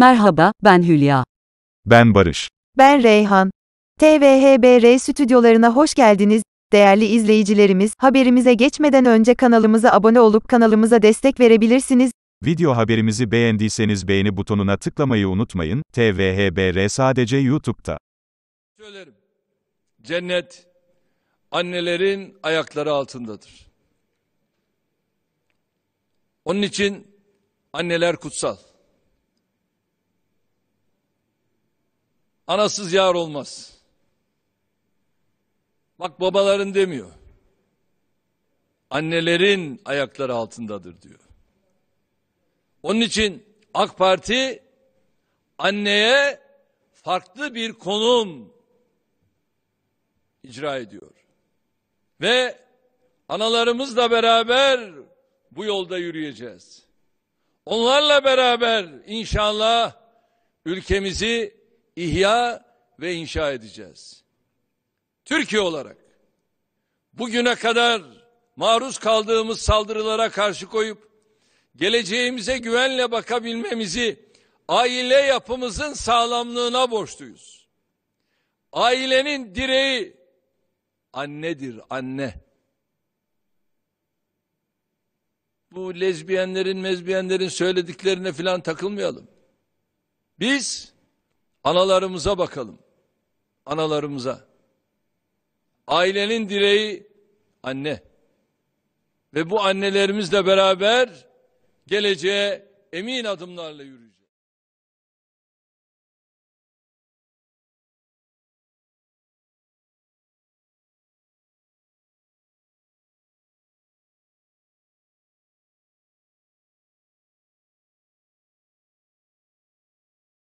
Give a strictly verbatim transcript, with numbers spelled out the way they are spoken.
Merhaba, ben Hülya. Ben Barış. Ben Reyhan. T V H B R stüdyolarına hoş geldiniz. Değerli izleyicilerimiz, haberimize geçmeden önce kanalımıza abone olup kanalımıza destek verebilirsiniz. Video haberimizi beğendiyseniz beğeni butonuna tıklamayı unutmayın. T V H B R sadece YouTube'da. Söylerim. Cennet annelerin ayakları altındadır. Onun için anneler kutsal. Anasız yar olmaz. Bak babaların demiyor. Annelerin ayakları altındadır diyor. Onun için AK Parti anneye farklı bir konum icra ediyor. Ve analarımızla beraber bu yolda yürüyeceğiz. Onlarla beraber inşallah ülkemizi ihya ve inşa edeceğiz. Türkiye olarak bugüne kadar maruz kaldığımız saldırılara karşı koyup geleceğimize güvenle bakabilmemizi aile yapımızın sağlamlığına borçluyuz. Ailenin direği annedir, anne. Bu lezbiyenlerin, mezbiyenlerin söylediklerine filan takılmayalım. Biz analarımıza bakalım. Analarımıza. Ailenin direği anne. Ve bu annelerimizle beraber geleceğe emin adımlarla yürüyeceğiz.